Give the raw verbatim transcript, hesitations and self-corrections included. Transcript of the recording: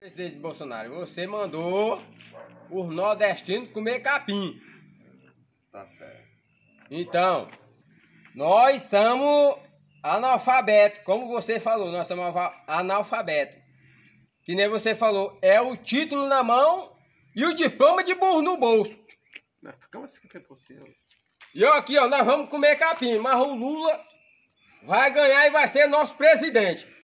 Presidente Bolsonaro, você mandou os nordestinos comer capim. Tá certo. Então, nós somos analfabetos, como você falou, nós somos analfabetos. Que nem você falou, é o título na mão e o diploma de burro no bolso. Não, como assim que é possível? E eu aqui, ó, nós vamos comer capim, mas o Lula vai ganhar e vai ser nosso presidente.